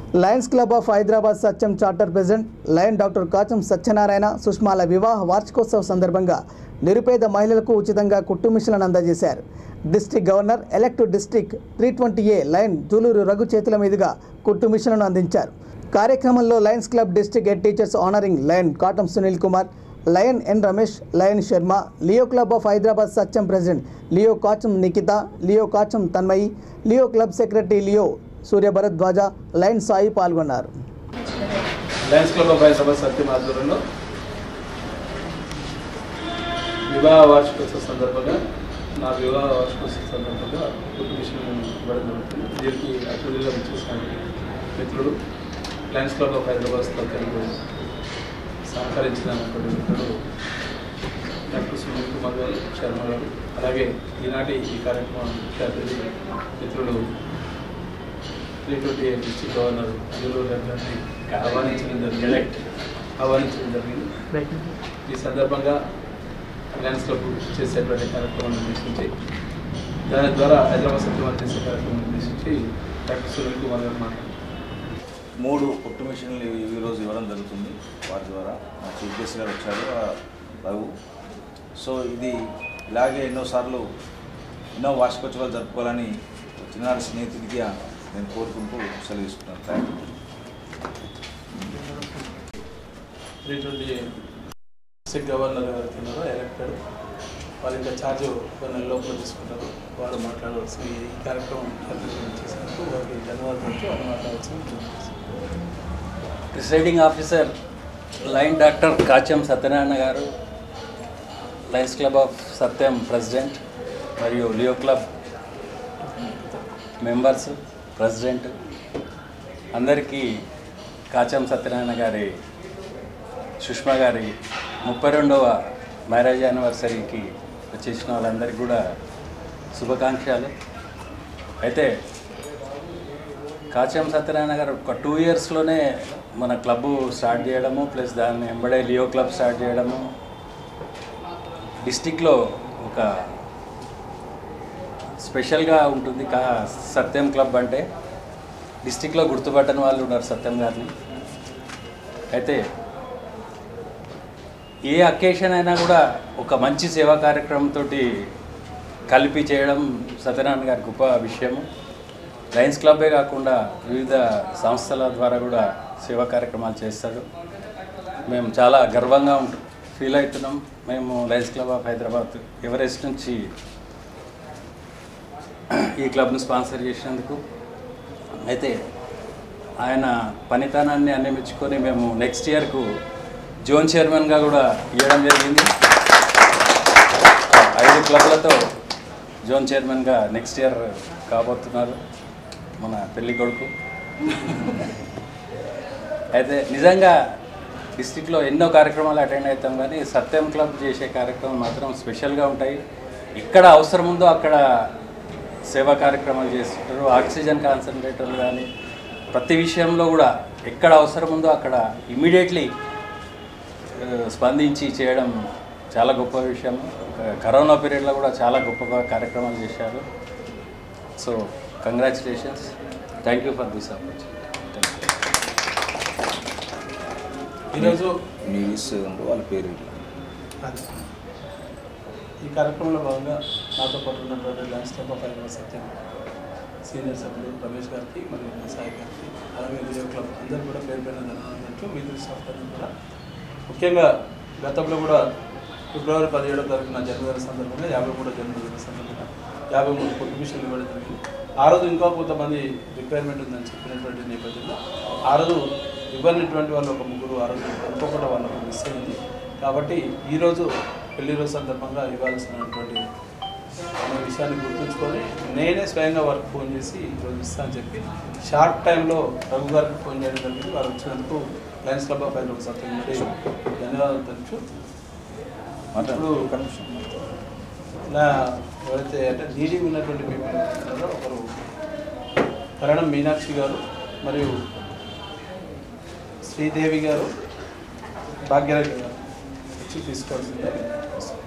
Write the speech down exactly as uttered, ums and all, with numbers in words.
Lions Club of Hyderabad Satyam charter president Lion doctor Kacham Satyanarayana సుష్మాల వివాహ వార్షికోత్సవ సందర్భంగా నిరుపేద మహిళలకు ఉచితంగా కుట్టు మిషన్లను అందజేశారు. District governor elect district three twenty A Lion Juluru Raghu చేతుల మీదుగా కుట్టు మిషన్లను అందించారు. కార్యక్రమంలో Lions Club district head teachers honoring Lion Katam Sunil Kumar, Lion N Ramesh, Lion Sharma, Leo Club of Hyderabad Satyam president Leo Kacham Nikhita, Leo Kacham Tanmayi, Leo Club secretary Leo Surya Bharadwaj, lion Sai పాల్గొన్నారు. Lions Club of Hyderabad Satyam ఆధ్వర్యంలో వివాహ వార్షికోత్సవ సందర్భంగా నా వివాహ వార్షికోత్సవ సందర్భంగా కుట్టు మిషన్ ఇవ్వడం జరుగుతుంది. దీనికి అతిథులుగా వచ్చేసిన మిత్రుడు లయన్స్ క్లబ్ ఆఫ్ హైదరాబాద్ సత్యంలో సహకరించిన మిత్రుడు డాక్టర్ సునీల్ కుమార్ గారు, శర్మ గారు, అలాగే ఈనాటి ఈ కార్యక్రమం ముఖ్య అతిథి మిత్రుడు three twenty eight district governor Juluru గారిని ఆహ్వానించడం జరిగింది ఆహ్వానించడం జరిగింది ఈ సందర్భంగా లయన్స్ క్లబ్ చేసేటువంటి కార్యక్రమాన్ని ఉద్దేశించి దాని ద్వారా హైదరాబాద్ సత్యం చేసే కార్యక్రమం ఉద్దేశించి డాక్టర్ సునీల్ కుమార్ గారు మాట్లాడారు. మూడు కుట్టు మిషన్లు ఈరోజు ఇవ్వడం జరుగుతుంది. వారి ద్వారా మా చీఫ్ గెస్ట్ గారు వచ్చారు రఘు. సో ఇది ఇలాగే ఎన్నోసార్లు ఎన్నో వార్షికోత్సవాలు జరుపుకోవాలని చిన్నారి స్నేహితుడిగా నేను కోరుకుంటూ సెలవు తీసుకుంటాను. Thank you. Three twenty district governor గారు తిన్నారు ఎలక్టెడ్, వాళ్ళు ఇంకా ఛార్జ్ ఒక నెల లోపల తీసుకుంటారు. వారు మాట్లాడవలసిన ఈ కార్యక్రమం చేసినందుకు వారికి ధన్యవాదాలు వాళ్ళు మాట్లాడవలసిన. Presiding officer Lion doctor Kacham Satyanarayana గారు, Lions Club of Satyam president మరియు లియో క్లబ్ మెంబర్స్, ప్రెసిడెంట్ అందరికీ కాచం సత్యనారాయణ గారి సుష్మా గారి ముప్పై రెండవ మ్యారేజ్ యానివర్సరీకి వచ్చేసిన వాళ్ళందరికీ కూడా శుభాకాంక్షలు. అయితే కాచం సత్యనారాయణ గారు ఒక టూ ఇయర్స్లోనే మన క్లబ్ స్టార్ట్ చేయడము, ప్లస్ దాన్ని వెంబడే లియో క్లబ్ స్టార్ట్ చేయడము, డిస్టిక్లో ఒక స్పెషల్గా ఉంటుంది. కా సత్యం క్లబ్ అంటే డిస్టిక్లో గుర్తుపట్టని వాళ్ళు ఉన్నారు సత్యం గారిని. అయితే ఏ అకేషన్ అయినా కూడా ఒక మంచి సేవా కార్యక్రమంతో కలిపి చేయడం సత్యనారాయణ గారి గొప్ప విషయము. లయన్స్ క్లబ్బే కాకుండా వివిధ సంస్థల ద్వారా కూడా సేవా కార్యక్రమాలు చేస్తాడు. మేము చాలా గర్వంగా ఉంటు ఫీల్ అవుతున్నాం. మేము Lions Club of Hyderabad Everest నుంచి ఈ క్లబ్ను స్పాన్సర్ చేసినందుకు. అయితే ఆయన పనితనాన్ని అన్ని మెచ్చుకొని మేము నెక్స్ట్ ఇయర్కు జోన్ చైర్మన్గా కూడా ఇవ్వడం జరిగింది. ఐదు క్లబ్లతో జోన్ చైర్మన్గా నెక్స్ట్ ఇయర్ కాబోతున్నారు మన పెళ్లి కొడుకు. అయితే నిజంగా డిస్టిక్లో ఎన్నో కార్యక్రమాలు అటెండ్ అవుతాం, కానీ సత్యం క్లబ్ చేసే కార్యక్రమం మాత్రం స్పెషల్గా ఉంటాయి. ఎక్కడ అవసరం ఉందో అక్కడ సేవా కార్యక్రమాలు చేస్తుంటారు. ఆక్సిజన్ కాన్సన్ట్రేటర్లు కానీ ప్రతి విషయంలో కూడా ఎక్కడ అవసరం ఉందో అక్కడ ఇమ్మీడియట్లీ స్పందించి చేయడం చాలా గొప్ప విషయం. కరోనా పీరియడ్లో కూడా చాలా గొప్ప కార్యక్రమాలు చేశారు. So congratulations, thank you for this opportunity. ఈరోజు వాళ్ళ పేరు ఈ కార్యక్రమంలో భాగంగా నాతో పాటు ఉన్నటువంటి Lions Club of Hyderabad Satyam senior సభ్యులు రమేష్ గారికి మరియు సాయి గారికి, అలాగే లియో క్లబ్ అందరూ కూడా పేరు పైన ధన్యవాదాలు. మిగతా స్టాఫ్ కూడా ముఖ్యంగా గతంలో కూడా ఫిబ్రవరి పదిహేడవ తారీఖు నా జన్మదిన సందర్భంగా యాభై మూడో జన్మదిన సందర్భంగా యాభై మూడు కుట్టు మిషన్లు ఇవ్వడం జరిగింది. ఆ రోజు ఇంకా కొంతమంది రిక్వైర్మెంట్ ఉందని చెప్పినటువంటి నేపథ్యంలో ఆ రోజు ఇవ్వనటువంటి వాళ్ళు ఒక ముగ్గురు ఆ రోజు అనుకోకుండా వాళ్ళకు మిస్ అయింది. కాబట్టి ఈరోజు పెళ్లి రోజు సందర్భంగా ఇవ్వాల్సినటువంటి అనే విషయాన్ని గుర్తుంచుకొని నేనే స్వయంగా వారికి ఫోన్ చేసి ఈరోజు ఇస్తానని చెప్పి షార్ట్ టైంలో రఘు గారికి ఫోన్ చేయడం జరిగింది. వారు వచ్చినందుకు Lions Club of Hyderabad Satyam నుండి ధన్యవాదాలు తెలుసు. ఇప్పుడు నా ఎవరైతే అంటే నీడీ ఉన్నటువంటి పీపుల్ ఒకరు కరణం మీనాక్షి గారు మరియు శ్రీదేవి గారు, భాగ్యరేఖ గారు వచ్చి తీసుకోవాల్సిందే.